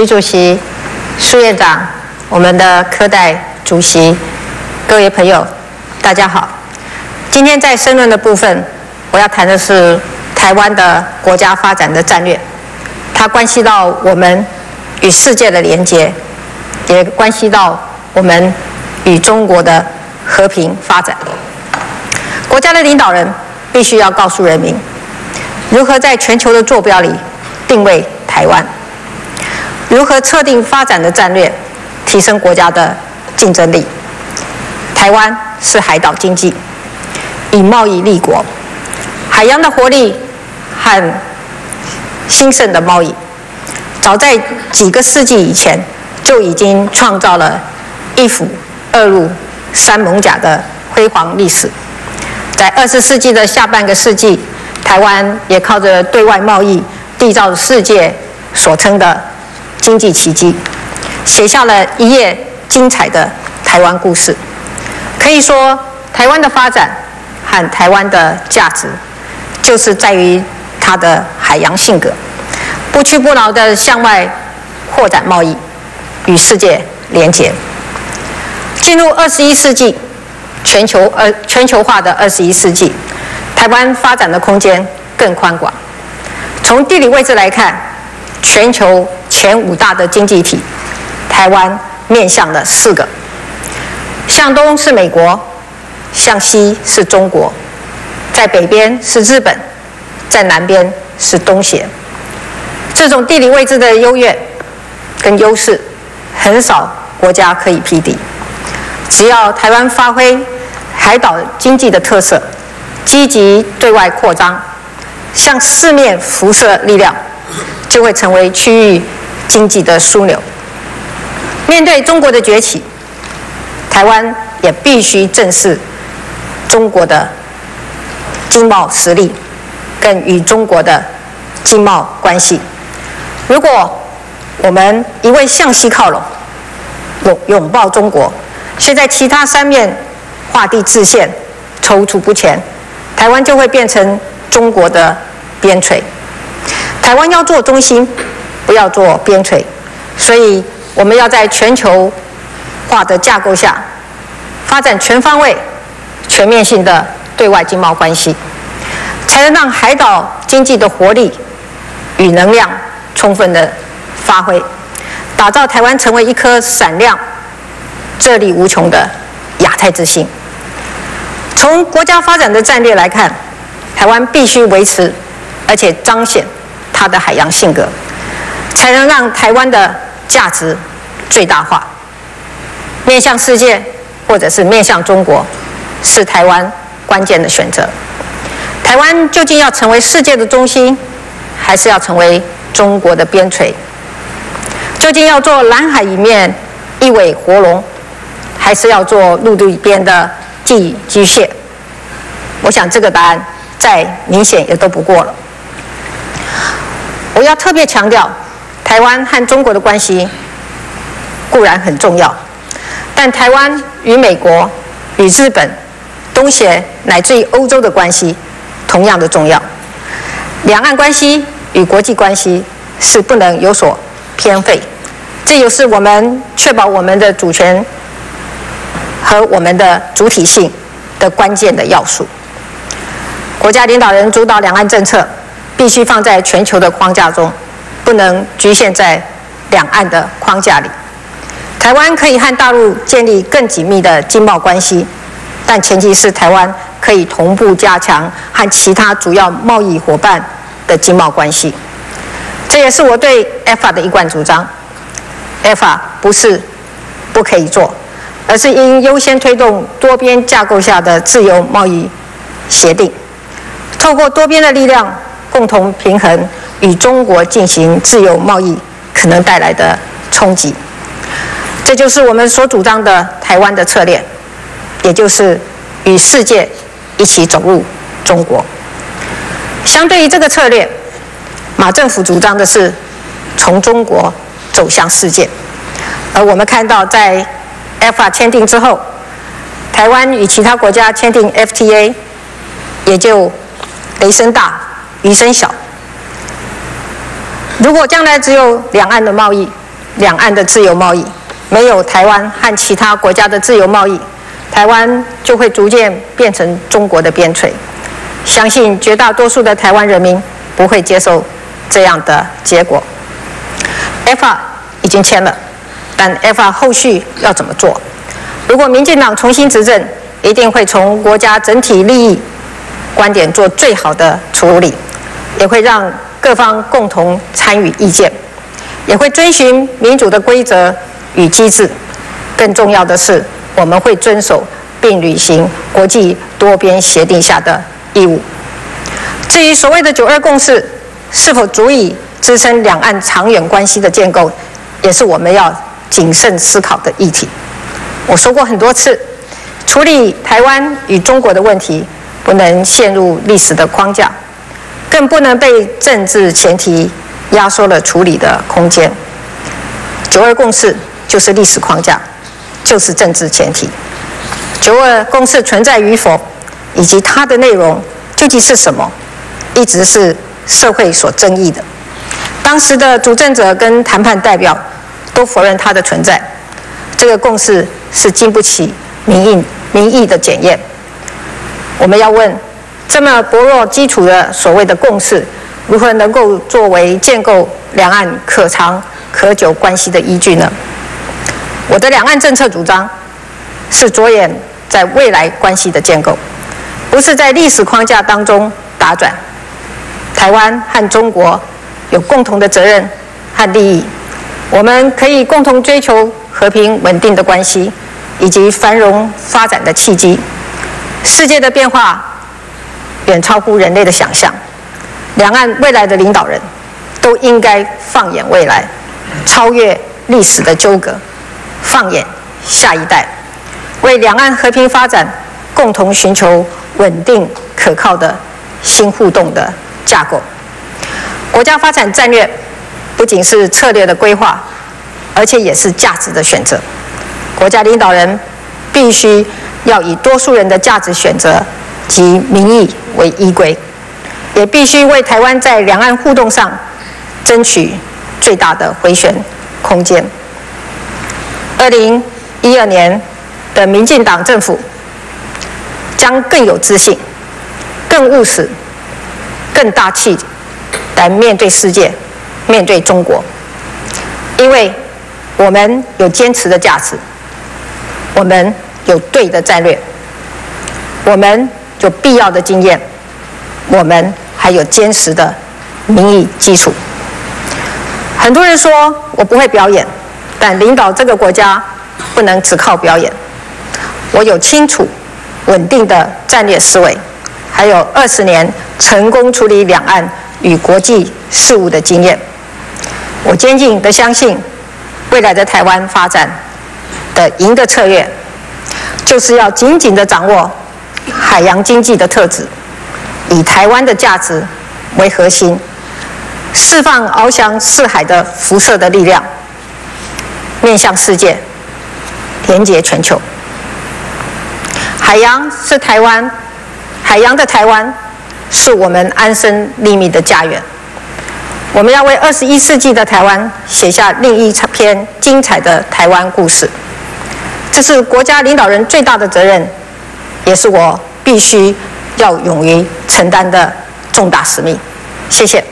徐主席、苏院长、我们的科代主席、各位朋友，大家好。今天在申论的部分，我要谈的是台湾的国家发展的战略，它关系到我们与世界的连结，也关系到我们与中国的和平发展。国家的领导人必须要告诉人民，如何在全球的坐标里定位台湾，如何测定发展的战略，提升国家的竞争力。台湾是海岛经济，以贸易立国，海洋的活力和兴盛的贸易，早在几个世纪以前就已经创造了一府二路三艋甲的辉煌历史。在20世纪的下半个世纪，台湾也靠着对外贸易缔造世界所称的经济奇迹，写下了一页精彩的台湾故事。可以说，台湾的发展和台湾的价值，就是在于它的海洋性格，不屈不挠地向外扩展贸易，与世界连结。进入21世纪，全球化的21世纪，台湾发展的空间更宽广。从地理位置来看，全球前5大的经济体，台湾面向了4个。向东是美国，向西是中国，在北边是日本，在南边是东协。这种地理位置的优越跟优势，很少国家可以匹敌。只要台湾发挥海岛经济的特色，积极对外扩张，向四面辐射力量，就会成为区域经济的枢纽。面对中国的崛起，台湾也必须正视中国的经贸实力，跟与中国的经贸关系。如果我们一味向西靠拢，拥抱中国，却在其他3面画地自限，踌躇不前，台湾就会变成中国的边陲。台湾要做中心，不要做边陲，所以我们要在全球化的架构下，发展全方位、全面性的对外经贸关系，才能让海岛经济的活力与能量充分的发挥，打造台湾成为一颗闪亮、这力无穷的亚太之星。从国家发展的战略来看，台湾必须维持而且彰显它的海洋性格，才能让台湾的价值最大化。面向世界或者是面向中国，是台湾关键的选择。台湾究竟要成为世界的中心，还是要成为中国的边陲？究竟要做蓝海一面一尾活龙，还是要做陆地边的寄居蟹？我想这个答案再明显也都不过了。我要特别强调，台湾和中国的关系固然很重要，但台湾与美国、与日本、东协乃至于欧洲的关系同样的重要。两岸关系与国际关系是不能有所偏废，这也是我们确保我们的主权和我们的主体性的关键的要素。国家领导人主导两岸政策，必须放在全球的框架中，不能局限在两岸的框架里。台湾可以和大陆建立更紧密的经贸关系，但前提是台湾可以同步加强和其他主要贸易伙伴的经贸关系。这也是我对 ECFA 的一贯主张。ECFA 不是不可以做，而是应优先推动多边架构下的自由贸易协定，透过多边的力量，共同平衡与中国进行自由贸易可能带来的冲击。这就是我们所主张的台湾的策略，也就是与世界一起走入中国。相对于这个策略，马政府主张的是从中国走向世界。而我们看到，在 ECFA 签订之后，台湾与其他国家签订 FTA， 也就雷声大雨声小。如果将来只有两岸的贸易， 两岸的自由贸易，没有台湾和其他国家的自由贸易，台湾就会逐渐变成中国的边陲。相信绝大多数的台湾人民不会接受这样的结果。ECFA 已经签了，但 ECFA 后续要怎么做？如果民进党重新执政，一定会从国家整体利益观点做最好的处理，也会让各方共同参与意见，也会遵循民主的规则与机制。更重要的是，我们会遵守并履行国际多边协定下的义务。至于所谓的9·2共识是否足以支撑两岸长远关系的建构，也是我们要谨慎思考的议题。我说过很多次，处理台湾与中国的问题，不能陷入历史的框架，更不能被政治前提压缩了处理的空间。9·2共识就是历史框架，就是政治前提。9·2共识存在与否，以及它的内容究竟是什么，一直是社会所争议的。当时的主政者跟谈判代表都否认它的存在。这个共识是经不起民意的检验。我们要问，这么薄弱基础的所谓的共识，如何能够作为建构两岸可长可久关系的依据呢？我的两岸政策主张是着眼在未来关系的建构，不是在历史框架当中打转。台湾和中国有共同的责任和利益，我们可以共同追求和平稳定的关系，以及繁荣发展的契机。世界的变化远超乎人类的想象，两岸未来的领导人都应该放眼未来，超越历史的纠葛，放眼下一代，为两岸和平发展共同寻求稳定可靠的新互动的架构。国家发展战略不仅是策略的规划，而且也是价值的选择。国家领导人必须要以多数人的价值选择及民意为依归，也必须为台湾在两岸互动上争取最大的回旋空间。2012年的民进党政府将更有自信、更务实、更大气来面对世界，面对中国。因为我们有坚持的价值，我们有对的战略，我们有必要的经验，我们还有坚实的民意基础。很多人说我不会表演，但领导这个国家不能只靠表演。我有清楚稳定的战略思维，还有20年成功处理两岸与国际事务的经验。我坚定地相信，未来的台湾发展的赢的策略，就是要紧紧地掌握海洋经济的特质，以台湾的价值为核心，释放翱翔四海的辐射的力量，面向世界，连结全球。海洋是台湾，海洋的台湾是我们安身立命的家园。我们要为21世纪的台湾写下另一篇精彩的台湾故事，这是国家领导人最大的责任，也是我必须要勇于承担的重大使命。谢谢。